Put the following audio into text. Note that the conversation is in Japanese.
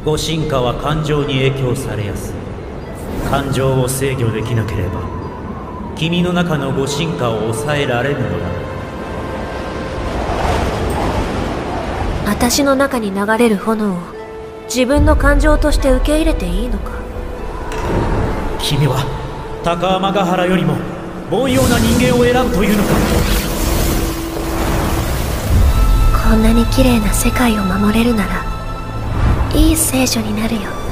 ご進化は感情に影響されやすい。感情を制御できなければ君の中のご進化を抑えられぬのだ。 私の中に流れる炎を自分の感情として受け入れていいのか。 君は高天ヶ原よりも凡庸な人間を選ぶというのか。 こんなに綺麗な世界を守れるならいい聖女になるよ。